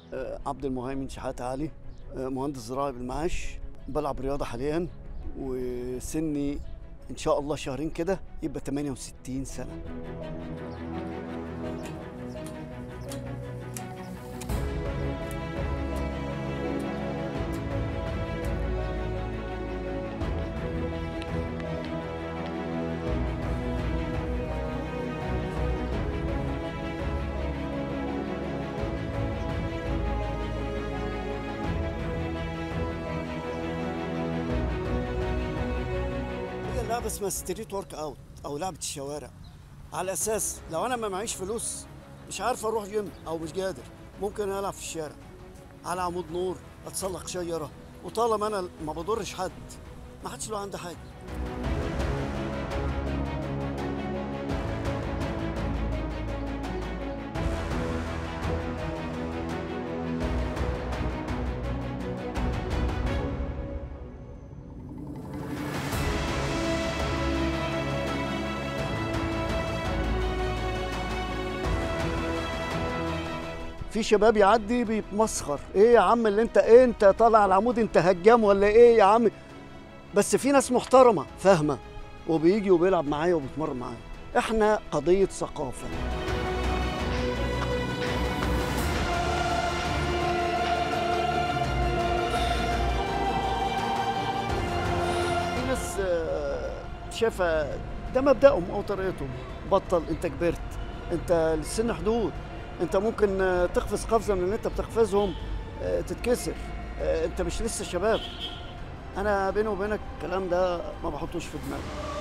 عبد المهيمن شحاتة علي، مهندس زراعي بالمعاش، بلعب رياضة حاليا، وسني إن شاء الله شهرين كده يبقى 68 سنة. لعبة اسمها ستريت ورك اوت او لعبة الشوارع، على اساس لو انا ما معيش فلوس مش عارف اروح جيم او مش قادر، ممكن العب في الشارع على عمود نور، اتسلق شجرة، وطالما انا ما بضرش حد ما حدش له عندي حاجة. في شباب يعدي بيتمسخر، ايه يا عم اللي انت ايه، انت طالع على العمود، انت هجام ولا ايه يا عم؟ بس في ناس محترمه فاهمه وبيجي وبيلعب معايا وبيتمرن معايا. احنا قضيه ثقافه. في ناس شايفه ده مبدأهم او طريقتهم، بطل، انت كبرت، انت للسن حدود، انت ممكن تقفز قفزه من اللي انت بتقفزهم تتكسر، انت مش لسه شباب. انا بيني وبينك الكلام ده ما بحطوش في دماغي.